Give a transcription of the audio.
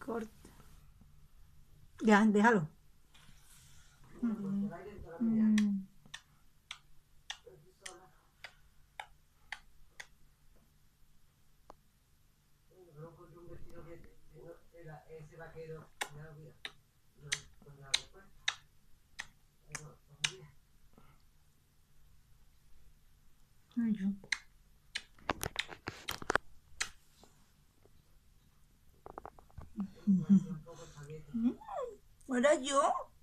Corta. Ya, déjalo. Ese vaquero me ha olvidado. Ay, yo. ¿Ahora yo?